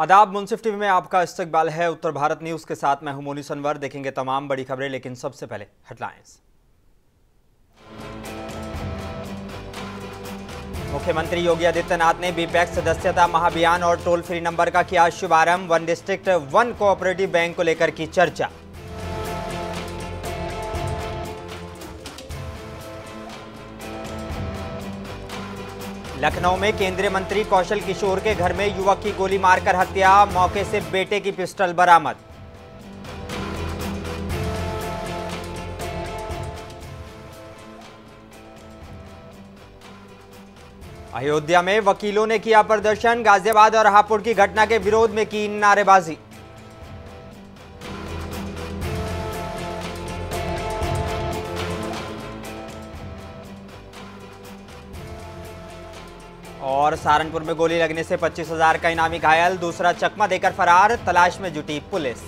आदाब। मुंसिफ टीवी में आपका इस्तकबाल है। उत्तर भारत न्यूज के साथ मैं हूं मोनी सनवर। देखेंगे तमाम बड़ी खबरें, लेकिन सबसे पहले हेडलाइंस। मुख्यमंत्री योगी आदित्यनाथ ने बीपैक्स सदस्यता महाअभियान और टोल फ्री नंबर का किया शुभारंभ। One district one cooperative bank को लेकर की चर्चा। लखनऊ में केंद्रीय मंत्री कौशल किशोर के घर में युवक की गोली मारकर हत्या। मौके से बेटे की पिस्टल बरामद। अयोध्या में वकीलों ने किया प्रदर्शन। गाजियाबाद और हापुड़ की घटना के विरोध में की नारेबाजी। और सहारनपुर में गोली लगने से 25,000 का इनामी घायल। दूसरा चकमा देकर फरार। तलाश में जुटी पुलिस।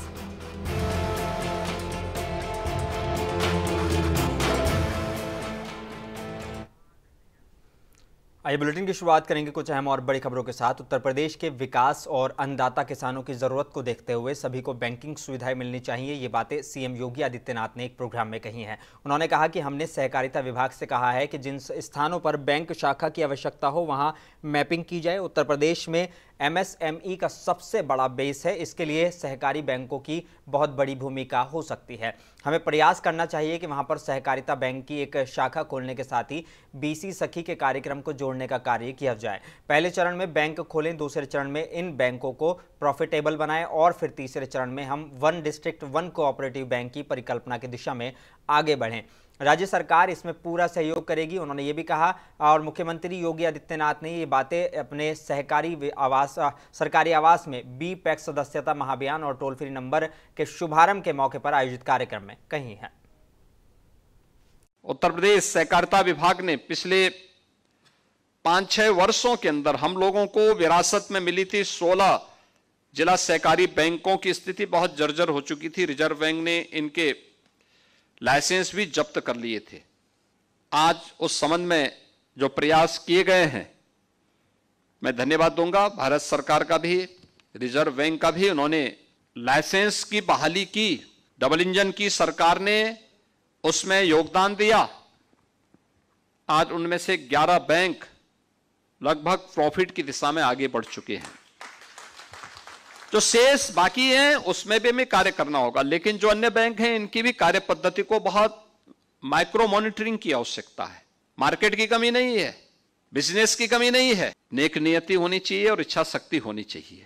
आइए बुलेटिन की शुरुआत करेंगे कुछ अहम और बड़ी खबरों के साथ। उत्तर प्रदेश के विकास और अन्नदाता किसानों की जरूरत को देखते हुए सभी को बैंकिंग सुविधाएं मिलनी चाहिए। ये बातें सीएम योगी आदित्यनाथ ने एक प्रोग्राम में कही हैं। उन्होंने कहा कि हमने सहकारिता विभाग से कहा है कि जिन स्थानों पर बैंक शाखा की आवश्यकता हो वहां मैपिंग की जाए। उत्तर प्रदेश में एमएसएमई का सबसे बड़ा बेस है, इसके लिए सहकारी बैंकों की बहुत बड़ी भूमिका हो सकती है। हमें प्रयास करना चाहिए कि वहां पर सहकारिता बैंक की एक शाखा खोलने के साथ ही बीसी सखी के कार्यक्रम को जोड़ने का कार्य किया जाए। पहले चरण में बैंक खोलें, दूसरे चरण में इन बैंकों को प्रॉफिटेबल बनाएं और फिर तीसरे चरण में हम one district one cooperative bank की परिकल्पना की दिशा में आगे बढ़ें। राज्य सरकार इसमें पूरा सहयोग करेगी, उन्होंने ये भी कहा। और मुख्यमंत्री योगी आदित्यनाथ ने ये बातें अपने सरकारी आवास में बीपैक्स सदस्यता महाअभियान और टोल फ्री नंबर के शुभारंभ के मौके पर आयोजित कार्यक्रम में कही है। उत्तर प्रदेश सहकारिता विभाग ने पिछले 5-6 वर्षों के अंदर हम लोगों को विरासत में मिली थी 16 जिला सहकारी बैंकों की स्थिति बहुत जर्जर हो चुकी थी। रिजर्व बैंक ने इनके लाइसेंस भी जब्त कर लिए थे। आज उस संबंध में जो प्रयास किए गए हैं, मैं धन्यवाद दूंगा भारत सरकार का भी, रिजर्व बैंक का भी। उन्होंने लाइसेंस की बहाली की, डबल इंजन की सरकार ने उसमें योगदान दिया। आज उनमें से 11 बैंक लगभग प्रॉफिट की दिशा में आगे बढ़ चुके हैं। जो शेष बाकी हैं उसमें भी हमें कार्य करना होगा, लेकिन जो अन्य बैंक हैं इनकी भी कार्य पद्धति को बहुत माइक्रो मॉनिटरिंग की आवश्यकता है। मार्केट की कमी नहीं है, बिजनेस की कमी नहीं है, नेक नियति होनी चाहिए और इच्छा शक्ति होनी चाहिए।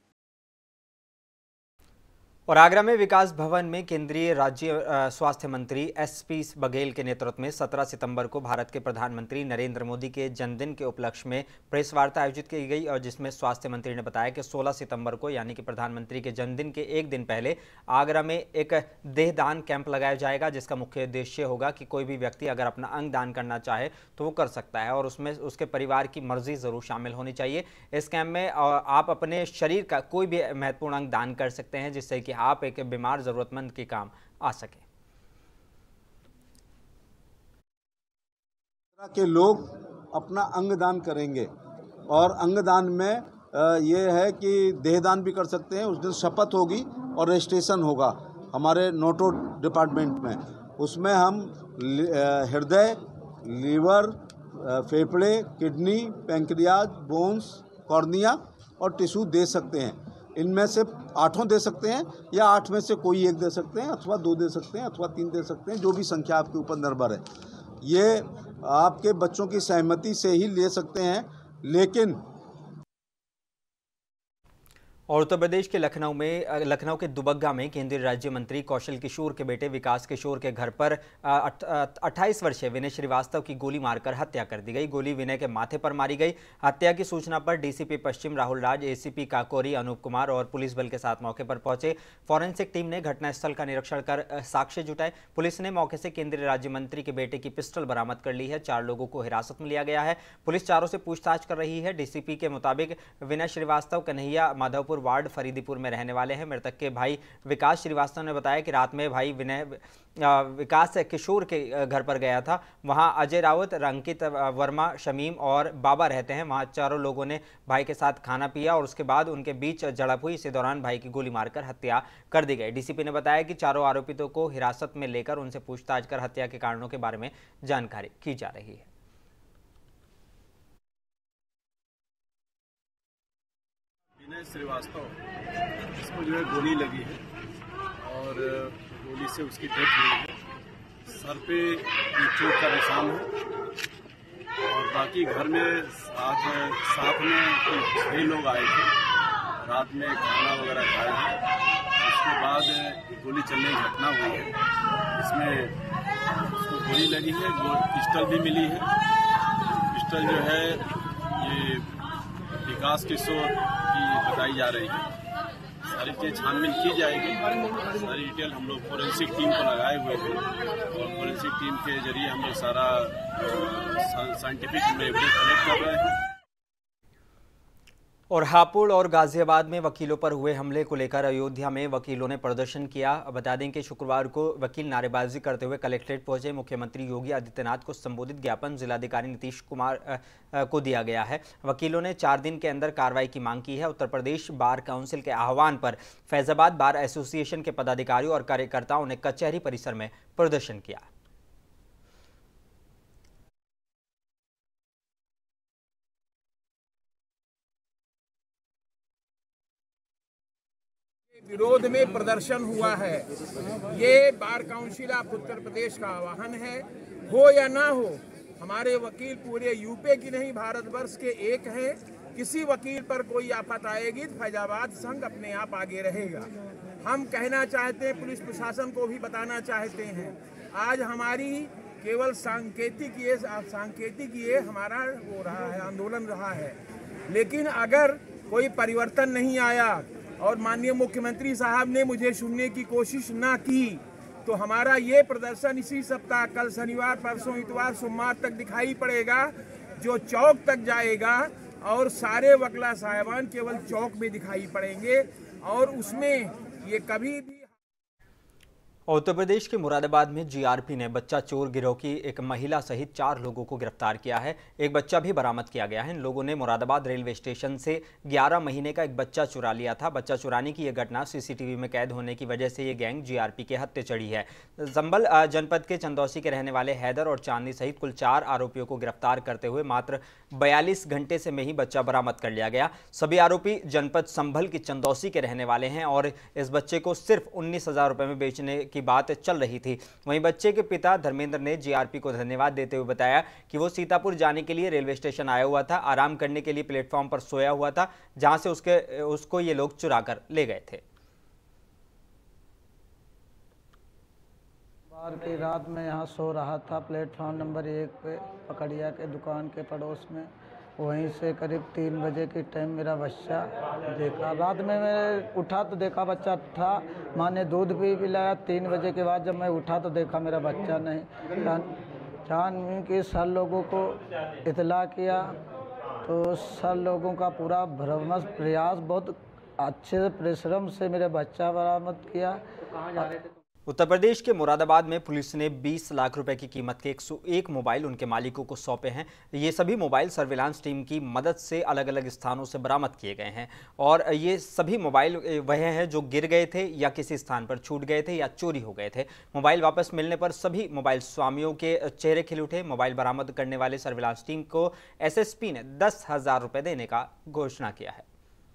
और आगरा में विकास भवन में केंद्रीय राज्य स्वास्थ्य मंत्री एसपी बघेल के नेतृत्व में 17 सितंबर को भारत के प्रधानमंत्री नरेंद्र मोदी के जन्मदिन के उपलक्ष्य में प्रेस वार्ता आयोजित की गई, और जिसमें स्वास्थ्य मंत्री ने बताया कि 16 सितंबर को यानी कि प्रधानमंत्री के जन्मदिन के एक दिन पहले आगरा में एक देहदान कैंप लगाया जाएगा, जिसका मुख्य उद्देश्य होगा कि कोई भी व्यक्ति अगर अपना अंग दान करना चाहे तो वो कर सकता है और उसमें उसके परिवार की मर्जी जरूर शामिल होनी चाहिए। इस कैंप में आप अपने शरीर का कोई भी महत्वपूर्ण अंग दान कर सकते हैं, जिससे कि आप एक बीमार जरूरतमंद के काम आ सके। के लोग अपना अंगदान करेंगे और अंगदान में ये है कि देहदान भी कर सकते हैं। उस दिन शपथ होगी और रजिस्ट्रेशन होगा हमारे नोटो डिपार्टमेंट में। उसमें हम हृदय, लीवर, फेफड़े, किडनी, पैंक्रियाज, बोन्स, कॉर्निया और टिश्यू दे सकते हैं। इनमें से 8 दे सकते हैं या 8 में से कोई एक दे सकते हैं, अथवा 2 दे सकते हैं, अथवा 3 दे सकते हैं, जो भी संख्या आपके ऊपर निर्भर है। ये आपके बच्चों की सहमति से ही ले सकते हैं। लेकिन और उत्तर प्रदेश के लखनऊ के दुबग्गा में केंद्रीय राज्य मंत्री कौशल किशोर के बेटे विकास किशोर के घर पर 28 वर्षीय विनय श्रीवास्तव की गोली मारकर हत्या कर दी गई। गोली विनय के माथे पर मारी गई। हत्या की सूचना पर डीसीपी पश्चिम राहुल राज, एसीपी काकोरी अनूप कुमार और पुलिस बल के साथ मौके पर पहुंचे। फॉरेंसिक टीम ने घटनास्थल का निरीक्षण कर साक्ष्य जुटाए। पुलिस ने मौके से केंद्रीय राज्य मंत्री के बेटे की पिस्टल बरामद कर ली है। 4 लोगों को हिरासत में लिया गया है। पुलिस चारों से पूछताछ कर रही है। डीसीपी के मुताबिक विनय श्रीवास्तव कन्हैया माधवपुर वार्ड फरीदीपुर में रहने वाले हैं। मृतक के भाई विकास श्रीवास्तव ने बताया कि रात में भाई विकास किशोर के घर पर गया था। वहां अजय रावत, अंकित वर्मा, शमीम और बाबा रहते हैं। वहां चारों लोगों ने भाई के साथ खाना पिया और उसके बाद उनके बीच झड़प हुई। इसी दौरान भाई की गोली मारकर हत्या कर दी गई। डीसीपी ने बताया कि चारों आरोपितों को हिरासत में लेकर उनसे पूछताछ कर हत्या के कारणों के बारे में जानकारी की जा रही है। विनय श्रीवास्तव, इसको जो है गोली लगी है और गोली से उसकी डेथ हुई है। सर पे चोट का निशान है और बाकी घर में साथ में 6 लोग आए थे। रात में खाना वगैरह खाया है। उसके बाद गोली चलने की घटना हुई है। इसमें उसको गोली लगी है, पिस्टल भी मिली है। पिस्टल जो है ये विकास किशोर की बताई जा रही है। सारी चीज़ छानबीन की जाएगी। सारी डिटेल हम लोग फोरेंसिक टीम को लगाए हुए हैं और फोरेंसिक टीम के जरिए हम लोग सारा साइंटिफिक एविडेंस कलेक्ट कर रहे हैं। और हापुड़ और गाजियाबाद में वकीलों पर हुए हमले को लेकर अयोध्या में वकीलों ने प्रदर्शन किया। बता दें कि शुक्रवार को वकील नारेबाजी करते हुए कलेक्ट्रेट पहुंचे। मुख्यमंत्री योगी आदित्यनाथ को संबोधित ज्ञापन जिलाधिकारी नीतीश कुमार को दिया गया है। वकीलों ने 4 दिन के अंदर कार्रवाई की मांग की है। उत्तर प्रदेश बार काउंसिल के आह्वान पर फैजाबाद बार एसोसिएशन के पदाधिकारियों और कार्यकर्ताओं ने कचहरी परिसर में प्रदर्शन किया। विरोध में प्रदर्शन हुआ है। ये bar council of Uttar Pradesh का आह्वान है। हो या ना हो, हमारे वकील पूरे यूपी की नहीं भारतवर्ष के एक हैं। किसी वकील पर कोई आफत आएगी तो फैजाबाद संघ अपने आप आगे रहेगा। हम कहना चाहते हैं, पुलिस प्रशासन को भी बताना चाहते हैं, आज हमारी केवल सांकेतिक ये हमारा वो रहा है, आंदोलन रहा है। लेकिन अगर कोई परिवर्तन नहीं आया और माननीय मुख्यमंत्री साहब ने मुझे सुनने की कोशिश ना की तो हमारा ये प्रदर्शन इसी सप्ताह, कल शनिवार, परसों इतवार, सोमवार तक दिखाई पड़ेगा, जो चौक तक जाएगा और सारे वकला साहिबान केवल चौक में दिखाई पड़ेंगे और उसमें ये कभी भी। उत्तर प्रदेश के मुरादाबाद में जीआरपी ने बच्चा चोर गिरोह की एक महिला सहित 4 लोगों को गिरफ्तार किया है। एक बच्चा भी बरामद किया गया है। इन लोगों ने मुरादाबाद रेलवे स्टेशन से 11 महीने का एक बच्चा चुरा लिया था। बच्चा चुराने की यह घटना सीसीटीवी में कैद होने की वजह से ये गैंग जीआरपी के हत्थे चढ़ी है। संभल जनपद के चंदौसी के रहने वाले हैदर और चांदनी सहित कुल 4 आरोपियों को गिरफ्तार करते हुए मात्र 42 घंटे से में ही बच्चा बरामद कर लिया गया। सभी आरोपी जनपद संभल की चंदौसी के रहने वाले हैं और इस बच्चे को सिर्फ 19,000 रुपये में बेचने की बात चल रही थी। वहीं बच्चे के पिता धर्मेंद्र ने जीआरपी को धन्यवाद देते हुए बताया कि वो सीतापुर जाने के लिए रेलवे स्टेशन आया हुआ था, आराम करने के लिए प्लेटफॉर्म पर सोया हुआ था, जहां से उसको ये लोग चुरा कर ले गए थे। बार की रात में यहाँ सो रहा था प्लेटफॉर्म नंबर 1 पे, पकड़िया के दुकान के पड़ोस में। वहीं से करीब 3 बजे के टाइम मेरा बच्चा देखा। रात में मैं उठा तो देखा बच्चा था। माँ ने दूध भी पिलाया। 3 बजे के बाद जब मैं उठा तो देखा मेरा बच्चा नहीं। छानबीन के सर लोगों को इतला किया तो सर लोगों का पूरा भरमस प्रयास बहुत अच्छे परिश्रम से मेरे बच्चा बरामद किया। उत्तर प्रदेश के मुरादाबाद में पुलिस ने 20 लाख रुपए की कीमत के 101 मोबाइल उनके मालिकों को सौंपे हैं। ये सभी मोबाइल सर्विलांस टीम की मदद से अलग अलग स्थानों से बरामद किए गए हैं और ये सभी मोबाइल वह हैं जो गिर गए थे या किसी स्थान पर छूट गए थे या चोरी हो गए थे। मोबाइल वापस मिलने पर सभी मोबाइल स्वामियों के चेहरे खिल उठे। मोबाइल बरामद करने वाले सर्विलांस टीम को एसएसपी ने 10,000 रुपये देने का घोषणा किया है।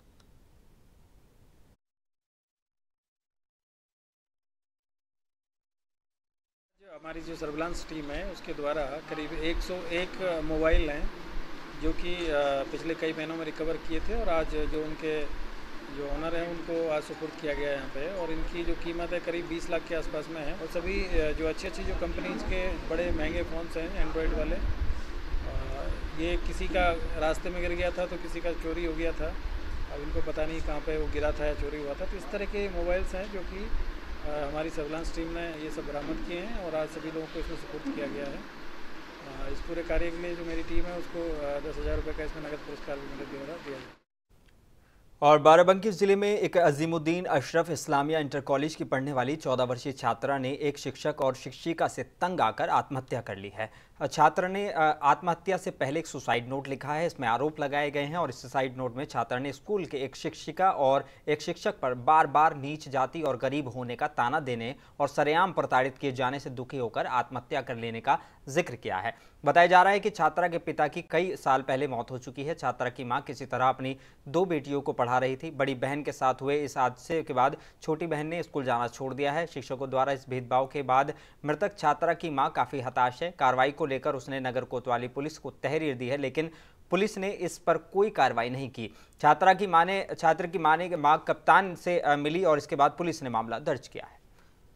हमारी जो सर्विलांस टीम है उसके द्वारा करीब 101 मोबाइल हैं जो कि पिछले कई महीनों में रिकवर किए थे और आज जो उनके जो ओनर हैं उनको आज सुपुर्द किया गया है यहाँ पे। और इनकी जो कीमत है करीब 20 लाख के आसपास में है। और सभी जो अच्छी जो कंपनीज के बड़े महंगे फ़ोन्स हैं एंड्रॉयड वाले, ये किसी का रास्ते में गिर गया था तो किसी का चोरी हो गया था। अब इनको पता नहीं कहाँ पर वो गिरा था या चोरी हुआ था। तो इस तरह के मोबाइल्स हैं जो कि हमारी सर्विलांस टीम ने ये सब बरामद किए हैं और आज सभी लोगों को इसमें सुपुर्द किया गया है। इस पूरे कार्य के लिए जो मेरी टीम है उसको 10,000 रुपये का इसमें नगद पुरस्कार भी मेरे द्वारा दिया जाए। और बाराबंकी जिले में एक अजीमुद्दीन अशरफ इस्लामिया इंटर कॉलेज की पढ़ने वाली 14 वर्षीय छात्रा ने एक शिक्षक और शिक्षिका से तंग आकर आत्महत्या कर ली है। छात्रा ने आत्महत्या से पहले एक सुसाइड नोट लिखा है। इसमें आरोप लगाए गए हैं और इस सुसाइड नोट में छात्रा ने स्कूल के एक शिक्षिका और एक शिक्षक पर बार बार नीच जाति और गरीब होने का ताना देने और सरेआम प्रताड़ित किए जाने से दुखी होकर आत्महत्या कर लेने का जिक्र किया है। बताया जा रहा है कि छात्रा के पिता की कई साल पहले मौत हो चुकी है। छात्रा की मां किसी तरह अपनी 2 बेटियों को पढ़ा रही थी। बड़ी बहन के साथ हुए इस हादसे के बाद छोटी बहन ने स्कूल जाना छोड़ दिया है। शिक्षकों द्वारा इस भेदभाव के बाद मृतक छात्रा की मां काफी हताश है। कार्रवाई को लेकर उसने नगर कोतवाली पुलिस को तहरीर दी है, लेकिन पुलिस ने इस पर कोई कार्रवाई नहीं की। छात्र की मां ने कप्तान से मिली और इसके बाद पुलिस ने मामला दर्ज किया है।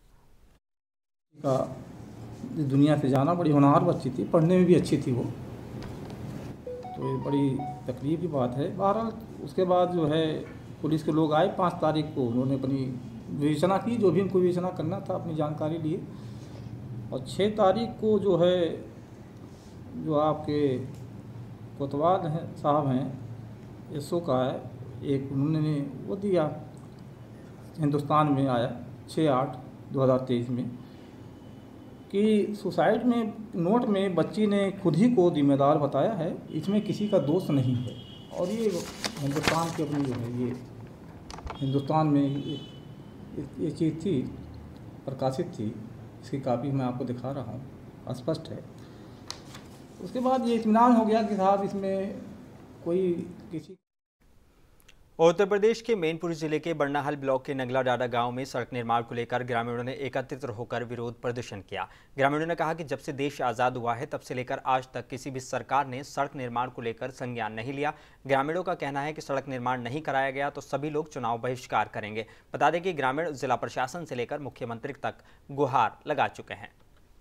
दुनिया से जाना, बड़ी होनहार बच्ची थी, पढ़ने में भी अच्छी थी वो, तो ये बड़ी तकलीफ की बात है। बहरहाल उसके बाद जो है पुलिस के लोग आए 5 तारीख को, उन्होंने अपनी विवेचना की, जो भी उनको विवेचना करना था अपनी जानकारी लिए, और 6 तारीख को जो है जो आपके कोतवाल हैं साहब हैं एसओ का है एक, उन्होंने वो दिया, हिंदुस्तान में आया 6/8/2023 में कि सुसाइड में नोट में बच्ची ने खुद ही को जिम्मेदार बताया है, इसमें किसी का दोष नहीं है। और ये हिंदुस्तान के अपनी जो है ये हिंदुस्तान में ये चीज़ थी, प्रकाशित थी, इसकी कापी मैं आपको दिखा रहा हूँ, स्पष्ट है। उसके बाद ये इत्मीनान हो गया कि साहब इसमें कोई किसी। उत्तर प्रदेश के मैनपुरी जिले के बरनाहल ब्लॉक के नगला डाडा गांव में सड़क निर्माण को लेकर ग्रामीणों ने एकत्रित होकर विरोध प्रदर्शन किया। ग्रामीणों ने कहा कि जब से देश आज़ाद हुआ है तब से लेकर आज तक किसी भी सरकार ने सड़क निर्माण को लेकर संज्ञान नहीं लिया। ग्रामीणों का कहना है कि सड़क निर्माण नहीं कराया गया तो सभी लोग चुनाव बहिष्कार करेंगे। बता दें कि ग्रामीण जिला प्रशासन से लेकर मुख्यमंत्री तक गुहार लगा चुके हैं।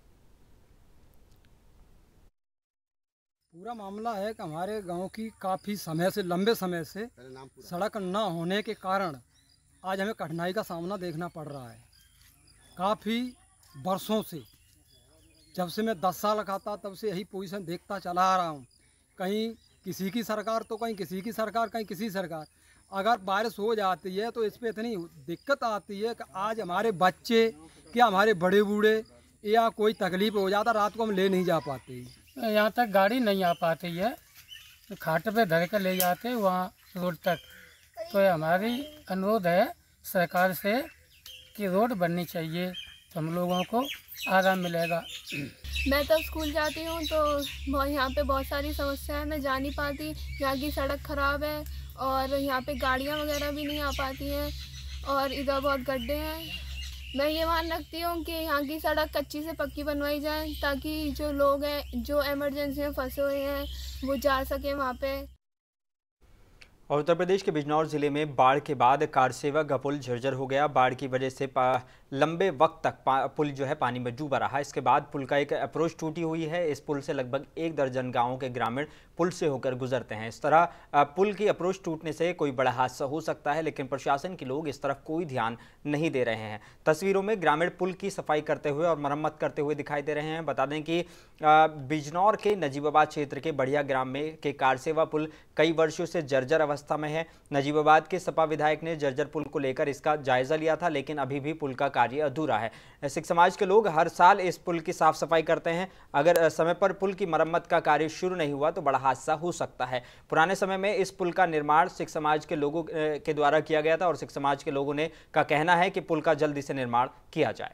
पूरा मामला है कि हमारे गांव की काफ़ी समय से, लंबे समय से सड़क न होने के कारण आज हमें कठिनाई का सामना देखना पड़ रहा है। काफ़ी वर्षों से, जब से मैं 10 साल का था तब से यही पोजीशन देखता चला आ रहा हूँ। कहीं किसी की सरकार तो कहीं किसी की सरकार, कहीं किसी सरकार। अगर बारिश हो जाती है तो इस पर इतनी दिक्कत आती है कि आज हमारे बच्चे क्या हमारे बड़े बूढ़े या कोई तकलीफ हो जाता, रात को हम ले नहीं जा पाते। यहाँ तक गाड़ी नहीं आ पाती है, खाट पे धर कर ले जाते वहाँ रोड तक। तो हमारी अनुरोध है सरकार से कि रोड बननी चाहिए तो हम लोगों को आराम मिलेगा। मैं तब स्कूल जाती हूँ तो यहाँ पे बहुत सारी समस्याएं, मैं जा नहीं पाती। यहाँ की सड़क ख़राब है और यहाँ पे गाड़ियाँ वगैरह भी नहीं आ पाती हैं और इधर बहुत गड्ढे हैं। मैं ये मान रखती हूँ कि यहाँ की सड़क कच्ची से पक्की बनवाई जाए ताकि जो लोग हैं जो इमरजेंसी में फंसे हुए हैं वो जा सके वहाँ पे। और उत्तर प्रदेश के बिजनौर जिले में बाढ़ के बाद कारसेवा का पुल जर्जर हो गया। बाढ़ की वजह से लंबे वक्त तक पुल जो है पानी में डूबा रहा। इसके बाद पुल का एक अप्रोच टूटी हुई है। इस पुल से लगभग 1 दर्जन गांवों के ग्रामीण पुल से होकर गुजरते हैं। इस तरह पुल की अप्रोच टूटने से कोई बड़ा हादसा हो सकता है, लेकिन प्रशासन के लोग इस तरफ कोई ध्यान नहीं दे रहे हैं। तस्वीरों में ग्रामीण पुल की सफाई करते हुए और मरम्मत करते हुए दिखाई दे रहे हैं। बता दें कि बिजनौर के नजीबाबाद क्षेत्र के बढ़िया ग्राम में के कारसेवा पुल कई वर्षों से जर्जर अवस्था में है। नजीबाबाद के सपा विधायक ने जर्जर पुल को लेकर इसका जायजा लिया था, लेकिन अभी भी पुल का कार्य अधूरा है। सिख समाज के लोग हर साल इस पुल की साफ सफाई करते हैं। अगर समय पर पुल की मरम्मत का कार्य शुरू नहीं हुआ तो बड़ा हादसा हो सकता है। पुराने समय में इस पुल का निर्माण सिख समाज के लोगों के द्वारा किया गया था और सिख समाज के लोगों ने का कहना है कि पुल का जल्दी से निर्माण किया जाए।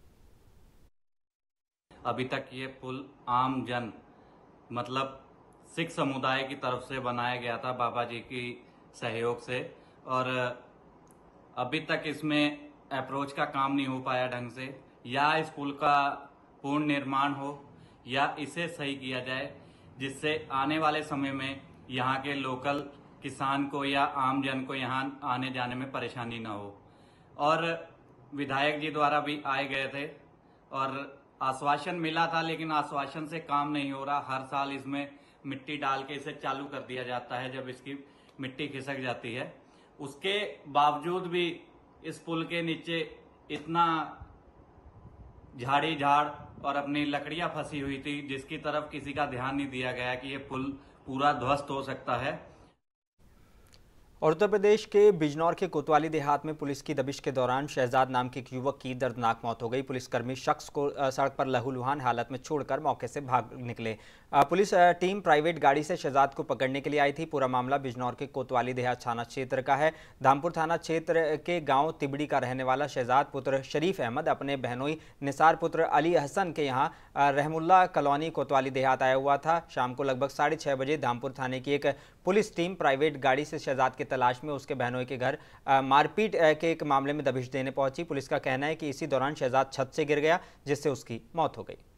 अभी तक ये पुल आम जन मतलब सिख समुदाय की तरफ से बनाया गया था बाबा जी की सहयोग से, और अभी तक इसमें अप्रोच का काम नहीं हो पाया ढंग से। या इस पुल का पूर्ण निर्माण हो या इसे सही किया जाए जिससे आने वाले समय में यहाँ के लोकल किसान को या आम जन को यहाँ आने जाने में परेशानी ना हो। और विधायक जी द्वारा भी आए गए थे और आश्वासन मिला था, लेकिन आश्वासन से काम नहीं हो रहा। हर साल इसमें मिट्टी डाल के इसे चालू कर दिया जाता है जब इसकी मिट्टी खिसक जाती है। उसके बावजूद भी इस पुल के नीचे इतना झाड़ और अपनी लकड़ियां फंसी हुई थी जिसकी तरफ किसी का ध्यान नहीं दिया गया कि ये पुल पूरा ध्वस्त हो सकता है। और उत्तर प्रदेश के बिजनौर के कोतवाली देहात में पुलिस की दबिश के दौरान शहजाद नाम के एक युवक की दर्दनाक मौत हो गई। पुलिसकर्मी शख्स को सड़क पर लहूलुहान हालत में छोड़कर मौके से भाग निकले। पुलिस टीम प्राइवेट गाड़ी से शहजाद को पकड़ने के लिए आई थी। पूरा मामला बिजनौर के कोतवाली देहात थाना क्षेत्र का है। धामपुर थाना क्षेत्र के गांव तिबड़ी का रहने वाला शहजाद पुत्र शरीफ अहमद अपने बहनोई निसार पुत्र अली हसन के यहाँ रहमुल्ला कॉलोनी कोतवाली देहात आया हुआ था। शाम को लगभग 6:30 बजे धामपुर थाने की एक पुलिस टीम प्राइवेट गाड़ी से शहजाद की तलाश में उसके बहनोई के घर मारपीट के एक मामले में दबिश देने पहुंची। पुलिस का कहना है कि इसी दौरान शहजाद छत से गिर गया, जिससे उसकी मौत हो गई।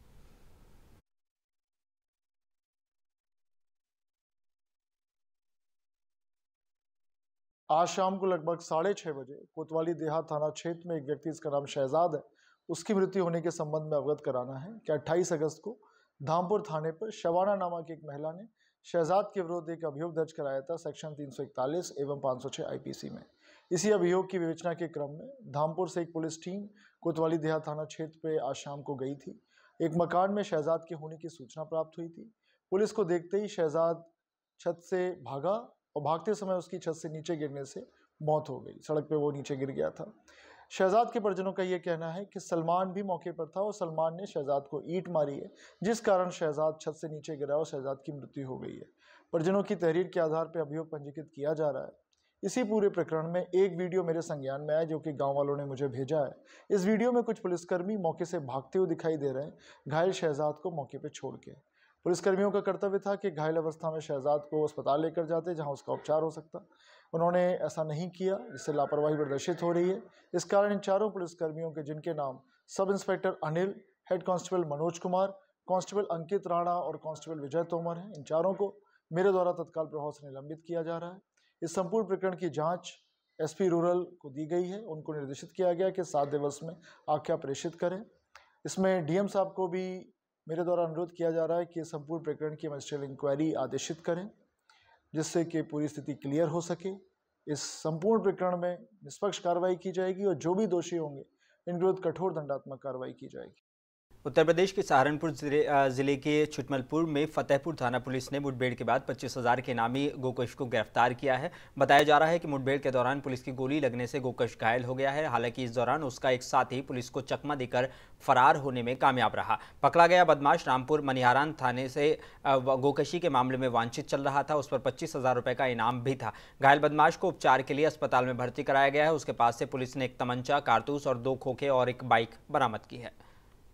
आज शाम को लगभग 6:30 बजे कोतवाली देहात थाना क्षेत्र में एक व्यक्ति, इसका नाम शहजाद है, उसकी मृत्यु होने के संबंध में अवगत कराना है कि 28 अगस्त को धामपुर थाने पर शवाना नामक एक महिला ने शहजाद के विरुद्ध एक अभियोग दर्ज कराया था सेक्शन 341 एवं 506 आईपीसी में। इसी अभियोग की विवेचना के क्रम में धामपुर से एक पुलिस टीम कोतवाली देहात थाना क्षेत्र पे आज शाम को गई थी। एक मकान में शहजाद के होने की सूचना प्राप्त हुई थी। पुलिस को देखते ही शहजाद छत से भागा और भागते समय उसकी छत से नीचे गिरने से मौत हो गई। सड़क पे वो नीचे गिर गया था। शहजाद के परिजनों का ये कहना है कि सलमान भी मौके पर था और सलमान ने शहजाद को ईंट मारी है, जिस कारण शहजाद छत से नीचे गिरा और शहजाद की मृत्यु हो गई है। परिजनों की तहरीर के आधार पर अभियोग पंजीकृत किया जा रहा है। इसी पूरे प्रकरण में एक वीडियो मेरे संज्ञान में आया जो कि गांव वालों ने मुझे भेजा है। इस वीडियो में कुछ पुलिसकर्मी मौके से भागते हुए दिखाई दे रहे हैं, घायल शहजाद को मौके पर छोड़ के। पुलिसकर्मियों का कर्तव्य था कि घायल अवस्था में शहजाद को अस्पताल लेकर जाते जहां उसका उपचार हो सकता। उन्होंने ऐसा नहीं किया, जिससे लापरवाही प्रदर्शित हो रही है। इस कारण इन चारों पुलिसकर्मियों के, जिनके नाम sub inspector Anil, head constable Manoj Kumar, constable अंकित राणा और कांस्टेबल विजय तोमर हैं, इन चारों को मेरे द्वारा तत्काल प्रभाव से निलंबित किया जा रहा है। इस संपूर्ण प्रकरण की जाँच SP रूरल को दी गई है। उनको निर्देशित किया गया कि 7 दिवस में आख्या प्रेषित करें। इसमें DM साहब को भी मेरे द्वारा अनुरोध किया जा रहा है कि संपूर्ण प्रकरण की मजिस्ट्रियल इंक्वायरी आदेशित करें, जिससे कि पूरी स्थिति क्लियर हो सके। इस संपूर्ण प्रकरण में निष्पक्ष कार्रवाई की जाएगी और जो भी दोषी होंगे इन विरुद्ध कठोर दंडात्मक कार्रवाई की जाएगी। उत्तर प्रदेश के सहारनपुर जिले के छुटमलपुर में फतेहपुर थाना पुलिस ने मुठभेड़ के बाद 25,000 के इनामी गोकश को गिरफ्तार किया है। बताया जा रहा है कि मुठभेड़ के दौरान पुलिस की गोली लगने से गोकश घायल हो गया है। हालांकि इस दौरान उसका एक साथी पुलिस को चकमा देकर फरार होने में कामयाब रहा। पकड़ा गया बदमाश रामपुर मनिहारान थाने से गोकशी के मामले में वांछित चल रहा था। उस पर 25,000 रुपये का इनाम भी था। घायल बदमाश को उपचार के लिए अस्पताल में भर्ती कराया गया है। उसके पास से पुलिस ने एक तमंचा, कारतूस और 2 खोखे और एक बाइक बरामद की है।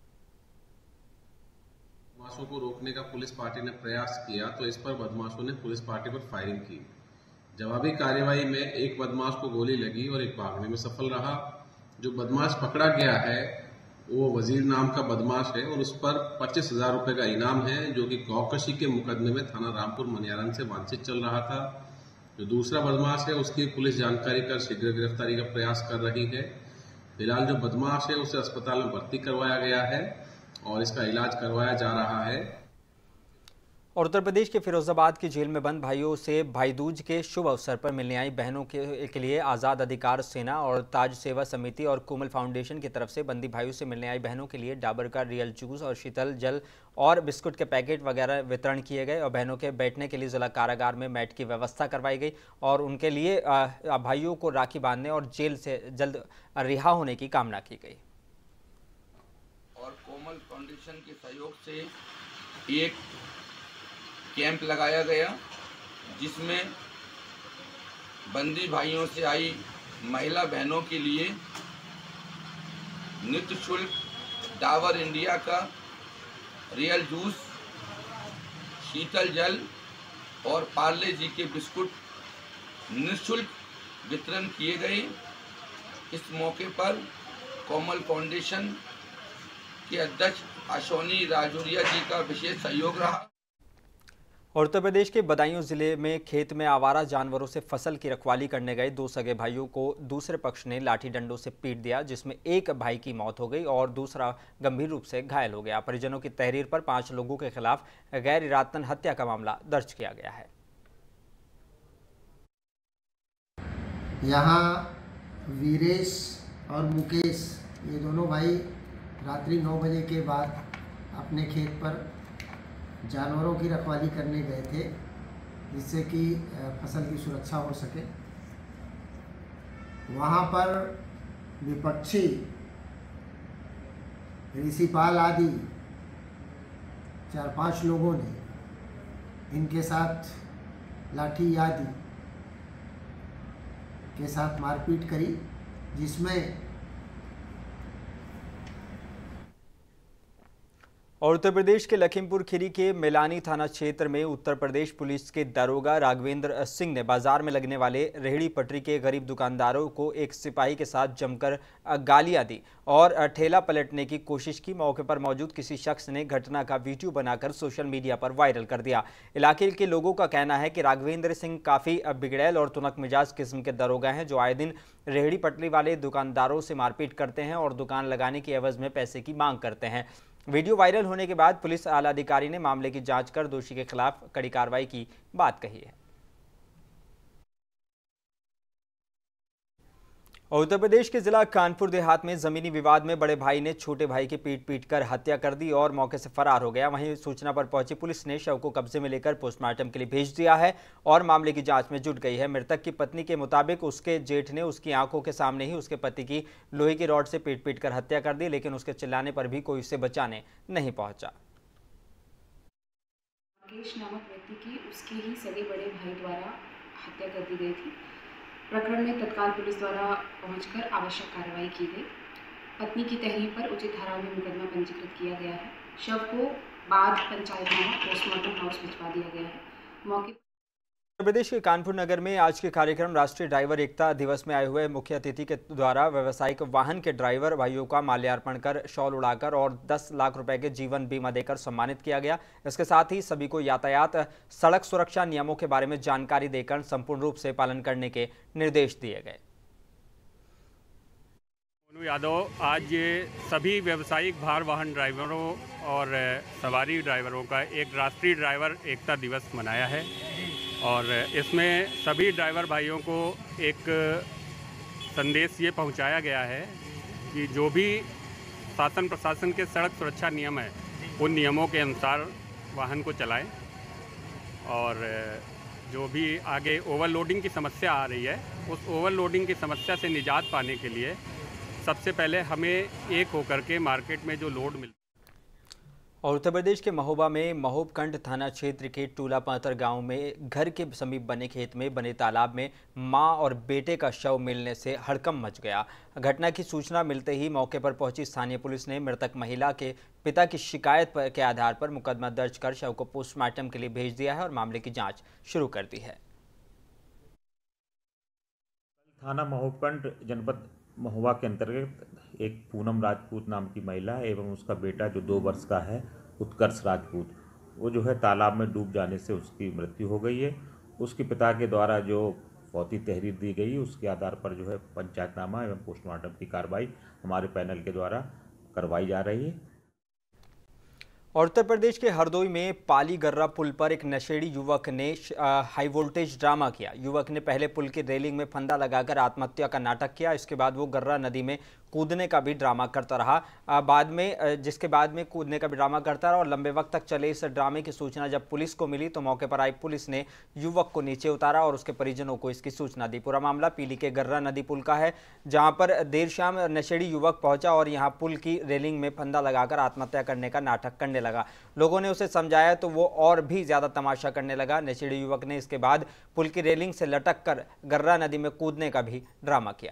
बदमाशों को रोकने का पुलिस पार्टी ने प्रयास किया तो इस पर बदमाशों ने पुलिस पार्टी पर फायरिंग की। जवाबी कार्यवाही में एक बदमाश को गोली लगी और एक भागने में सफल रहा। जो बदमाश पकड़ा गया है वो वजीर नाम का बदमाश है और उस पर 25,000 रुपए का इनाम है, जो कि गौकशी के मुकदमे में थाना रामपुर मनिहारान से वांछित चल रहा था। जो दूसरा बदमाश है उसकी पुलिस जानकारी कर शीघ्र गिरफ्तारी का प्रयास कर रही है। फिलहाल जो बदमाश है उसे अस्पताल में भर्ती करवाया गया है और इसका इलाज करवाया जा रहा है। और उत्तर प्रदेश के फिरोजाबाद की जेल में बंद भाइयों से भाई दूज के शुभ अवसर पर मिलने आई बहनों के लिए आज़ाद अधिकार सेना और ताज सेवा समिति और कोमल फाउंडेशन की तरफ से बंदी भाइयों से मिलने आई बहनों के लिए डाबर का रियल जूस और शीतल जल और बिस्कुट के पैकेट वगैरह वितरण किए गए। और बहनों के बैठने के लिए जिला कारागार में मैट की व्यवस्था करवाई गई और उनके लिए भाइयों को राखी बांधने और जेल से जल्द रिहा होने की कामना की गई। और कोमल फाउंडेशन के सहयोग से एक कैंप लगाया गया, जिसमें बंदी भाइयों से आई महिला बहनों के लिए निःशुल्क डाबर इंडिया का रियल जूस, शीतल जल और पार्ले जी के बिस्कुट निःशुल्क वितरण किए गए। इस मौके पर कोमल फाउंडेशन के अध्यक्ष अश्वनी राजौरिया जी का विशेष सहयोग रहा। और उत्तर प्रदेश के बदायूं जिले में खेत में आवारा जानवरों से फसल की रखवाली करने गए 2 सगे भाइयों को दूसरे पक्ष ने लाठी डंडों से पीट दिया, जिसमें एक भाई की मौत हो गई और दूसरा गंभीर रूप से घायल हो गया। परिजनों की तहरीर पर 5 लोगों के खिलाफ गैर इरादतन हत्या का मामला दर्ज किया गया है। यहाँ वीरेश और मुकेश ये दोनों भाई रात्रि 9 बजे के बाद अपने खेत पर जानवरों की रखवाली करने गए थे, जिससे कि फसल की सुरक्षा हो सके। वहाँ पर विपक्षी ऋषिपाल आदि 4-5 लोगों ने इनके साथ लाठी आदि के साथ मारपीट करी, जिसमें और उत्तर प्रदेश के लखीमपुर खीरी के मेलानी थाना क्षेत्र में उत्तर प्रदेश पुलिस के दरोगा राघवेंद्र सिंह ने बाजार में लगने वाले रेहड़ी पटरी के गरीब दुकानदारों को एक सिपाही के साथ जमकर गालियां दी और ठेला पलटने की कोशिश की। मौके पर मौजूद किसी शख्स ने घटना का वीडियो बनाकर सोशल मीडिया पर वायरल कर दिया। इलाके के लोगों का कहना है कि राघवेंद्र सिंह काफ़ी बिगड़ैल और तुनक मिजाज किस्म के दरोगा हैं, जो आए दिन रेहड़ी पटरी वाले दुकानदारों से मारपीट करते हैं और दुकान लगाने की एवज में पैसे की मांग करते हैं। वीडियो वायरल होने के बाद पुलिस आला अधिकारी ने मामले की जांच कर दोषी के खिलाफ कड़ी कार्रवाई की बात कही है। और उत्तर प्रदेश के जिला कानपुर देहात में जमीनी विवाद में बड़े भाई ने छोटे भाई की पीट कर हत्या कर दी और मौके से फरार हो गया। वहीं सूचना पर पहुंची पुलिस ने शव को कब्जे में लेकर पोस्टमार्टम के लिए भेज दिया है और मामले की जांच में जुट गई है। मृतक की पत्नी के मुताबिक उसके जेठ ने उसकी आंखों के सामने ही उसके पति की लोहे की रॉड से पीट कर हत्या कर दी, लेकिन उसके चिल्लाने पर भी कोई उसे बचाने नहीं पहुंचा। राकेश नामक व्यक्ति की उसके ही सगे बड़े भाई द्वारा हत्या कर दी गई थी। प्रकरण में तत्काल पुलिस द्वारा पहुंचकर आवश्यक कार्रवाई की गई। पत्नी की तहरीर पर उचित धाराओं में मुकदमा पंजीकृत किया गया है। शव को बाद पंचायत पोस्टमार्टम हाउस भिजवा दिया गया है। मौके उत्तर प्रदेश के कानपुर नगर में आज के कार्यक्रम राष्ट्रीय ड्राइवर एकता दिवस में आए हुए मुख्य अतिथि के द्वारा व्यावसायिक वाहन के ड्राइवर भाइयों का माल्यार्पण कर शॉल उड़ाकर और 10 लाख रुपए के जीवन बीमा देकर सम्मानित किया गया। इसके साथ ही सभी को यातायात सड़क सुरक्षा नियमों के बारे में जानकारी देकर संपूर्ण रूप से पालन करने के निर्देश दिए गए। यादव आज सभी व्यावसायिक भार वाहन ड्राइवरों और सवारी ड्राइवरों का एक राष्ट्रीय ड्राइवर एकता दिवस मनाया है और इसमें सभी ड्राइवर भाइयों को एक संदेश ये पहुंचाया गया है कि जो भी शासन प्रशासन के सड़क सुरक्षा नियम है उन नियमों के अनुसार वाहन को चलाएं और जो भी आगे ओवरलोडिंग की समस्या आ रही है उस ओवरलोडिंग की समस्या से निजात पाने के लिए सबसे पहले हमें एक होकर के मार्केट में जो लोड मिलता है। और उत्तर प्रदेश के महोबा में महोबकंड थाना क्षेत्र के टूला पातर गांव में घर के समीप बने खेत में बने तालाब में मां और बेटे का शव मिलने से हड़कंप मच गया। घटना की सूचना मिलते ही मौके पर पहुंची स्थानीय पुलिस ने मृतक महिला के पिता की शिकायत के आधार पर मुकदमा दर्ज कर शव को पोस्टमार्टम के लिए भेज दिया है और मामले की जाँच शुरू कर दी है। थाना महोबकंड जनपद महोबा के अंतर्गत एक पूनम राजपूत नाम की महिला एवं उसका बेटा जो 2 वर्ष का है उत्कर्ष राजपूत, वो जो है तालाब में डूब जाने से उसकी मृत्यु हो गई है। उसके पिता के द्वारा जो फौती तहरीर दी गई उसके आधार पर जो है पंचायतनामा एवं पोस्टमार्टम की कार्रवाई हमारे पैनल के द्वारा करवाई जा रही है। और उत्तर प्रदेश के हरदोई में पाली गर्रा पुल पर एक नशेड़ी युवक ने हाई वोल्टेज ड्रामा किया। युवक ने पहले पुल की रेलिंग में फंदा लगाकर आत्महत्या का नाटक किया। इसके बाद वो गर्रा नदी में कूदने का भी ड्रामा करता रहा। जिसके बाद में कूदने का भी ड्रामा करता रहा और लंबे वक्त तक चले इस ड्रामे की सूचना जब पुलिस को मिली तो मौके पर आई पुलिस ने युवक को नीचे उतारा और उसके परिजनों को इसकी सूचना दी। पूरा मामला पीली के गर्रा नदी पुल का है, जहां पर देर शाम नशेड़ी युवक पहुंचा और यहां पुल की रेलिंग में फंदा लगाकर आत्महत्या करने का नाटक करने लगा। लोगों ने उसे समझाया तो वो और भी ज्यादा तमाशा करने लगा। नशेड़ी युवक ने इसके बाद पुल की रेलिंग से लटक कर गर्रा नदी में कूदने का भी ड्रामा किया।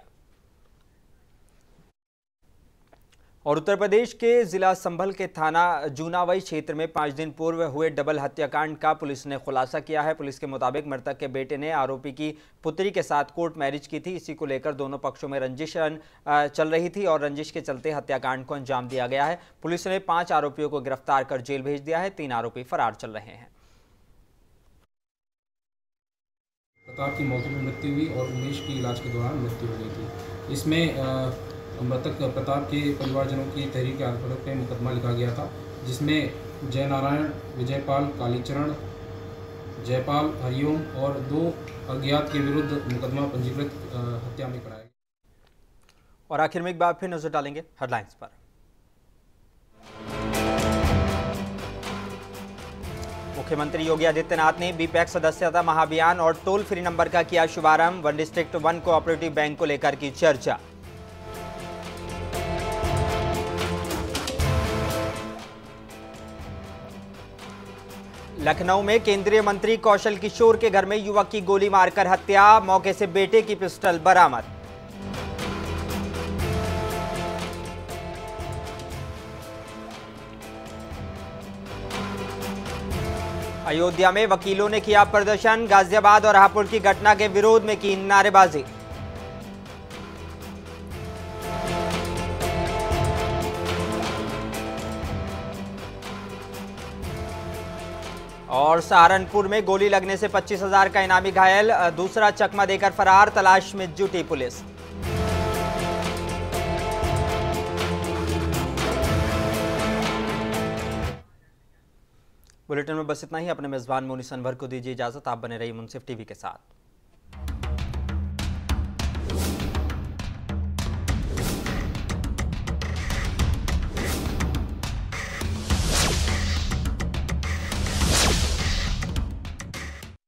और उत्तर प्रदेश के जिला संभल के थाना जूनावई क्षेत्र में 5 दिन पूर्व हुए डबल हत्याकांड का पुलिस ने खुलासा किया है। पुलिस के मुताबिक मृतक के बेटे ने आरोपी की पुत्री के साथ कोर्ट मैरिज की थी। इसी को लेकर दोनों पक्षों में रंजिश चल रही थी और रंजिश के चलते हत्याकांड को अंजाम दिया गया है। पुलिस ने 5 आरोपियों को गिरफ्तार कर जेल भेज दिया है। 3 आरोपी फरार चल रहे हैं। प्रताप की मौके पर मृत्यु हुई और उमेश की इलाज के दौरान मृत्यु हो गई थी। इसमें मृतक प्रताप के परिवारजनों की तहरीर के आधार पर मुकदमा लिखा गया था, जिसमें जय नारायण, विजयपाल, कालीचरण, जयपाल, हरिओम और 2 अज्ञात के विरुद्ध मुकदमा पंजीकृत हत्या में कराया गया। और आखिर में एक बार फिर नजर डालेंगे हेडलाइंस पर। मुख्यमंत्री योगी आदित्यनाथ ने बीपैक सदस्यता महाअभियान और टोल फ्री नंबर का किया शुभारंभ। One district one cooperative bank को लेकर की चर्चा। लखनऊ में केंद्रीय मंत्री कौशल किशोर के घर में युवक की गोली मारकर हत्या, मौके से बेटे की पिस्टल बरामद। अयोध्या में वकीलों ने किया प्रदर्शन, गाजियाबाद और हापुड़ की घटना के विरोध में की नारेबाजी। और सहारनपुर में गोली लगने से 25,000 का इनामी घायल, दूसरा चकमा देकर फरार, तलाश में जुटी पुलिस। बुलेटिन में बस इतना ही। अपने मेजबान मोनी सनवर को दीजिए इजाजत। आप बने रहिए मुंसिफ टीवी के साथ।